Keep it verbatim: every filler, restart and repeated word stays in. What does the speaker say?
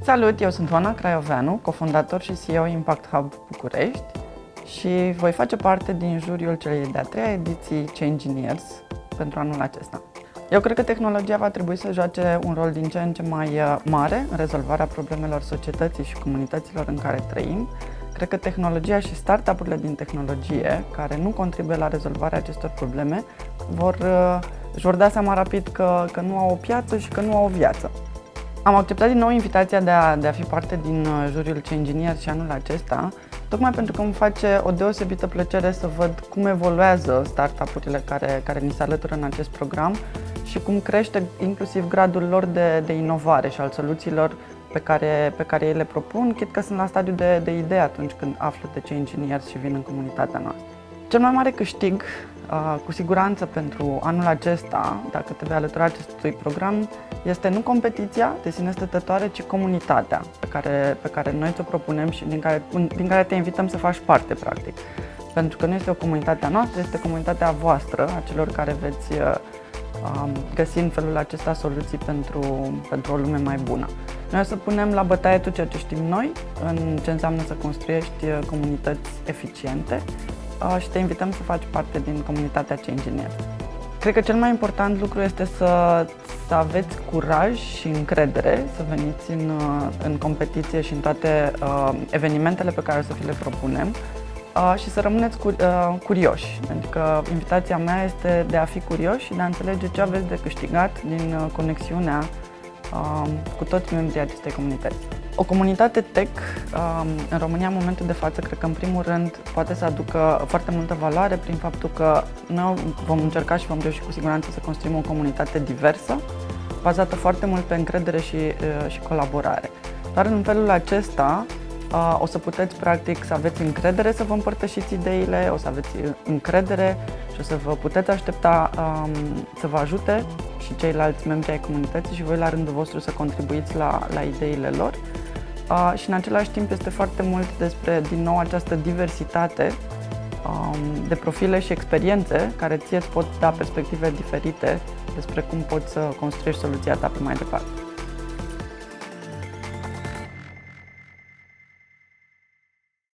Salut, eu sunt Oana Craioveanu, cofondator și C E O Impact Hub București și voi face parte din juriul celei de-a treia ediții Changeniers pentru anul acesta. Eu cred că tehnologia va trebui să joace un rol din ce în ce mai mare în rezolvarea problemelor societății și comunităților în care trăim. Cred că tehnologia și startup-urile din tehnologie, care nu contribuie la rezolvarea acestor probleme, vor, își vor da seama rapid că, că nu au o piață și că nu au o viață. Am acceptat din nou invitația de a, de a fi parte din juriul Changeniers și anul acesta, tocmai pentru că îmi face o deosebită plăcere să văd cum evoluează startup-urile care, care ni se alătură în acest program și cum crește inclusiv gradul lor de, de inovare și al soluțiilor pe care, pe care ei le propun, chit că sunt la stadiu de, de idee atunci când află de Changeniers și vin în comunitatea noastră. Cel mai mare câștig, cu siguranță pentru anul acesta, dacă te vei alătura acestui program, este nu competiția de sine stătătoare, ci comunitatea pe care, pe care noi ți-o propunem și din care, din care te invităm să faci parte, practic. Pentru că nu este o comunitate a noastră, este comunitatea voastră, a celor care veți um, găsi în felul acesta soluții pentru, pentru o lume mai bună. Noi o să punem la bătaie tot ceea ce știm noi, în ce înseamnă să construiești comunități eficiente, și te invităm să faci parte din comunitatea Changeniers. Cred că cel mai important lucru este să, să aveți curaj și încredere să veniți în, în competiție și în toate uh, evenimentele pe care o să vi le propunem uh, și să rămâneți cu, uh, curioși. Pentru că invitația mea este de a fi curioși și de a înțelege ce aveți de câștigat din uh, conexiunea uh, cu toți membrii acestei comunități. O comunitate tech în România, în momentul de față, cred că în primul rând poate să aducă foarte multă valoare prin faptul că noi vom încerca și vom reuși cu siguranță să construim o comunitate diversă, bazată foarte mult pe încredere și, și colaborare. Doar în felul acesta o să puteți, practic, să aveți încredere să vă împărtășiți ideile, o să aveți încredere și o să vă puteți aștepta um, să vă ajute și ceilalți membri ai comunității și voi la rândul vostru să contribuiți la, la ideile lor. Uh, și în același timp este foarte mult despre, din nou, această diversitate um, de profile și experiențe care ție îți pot da perspective diferite despre cum poți să construiești soluția ta pe mai departe.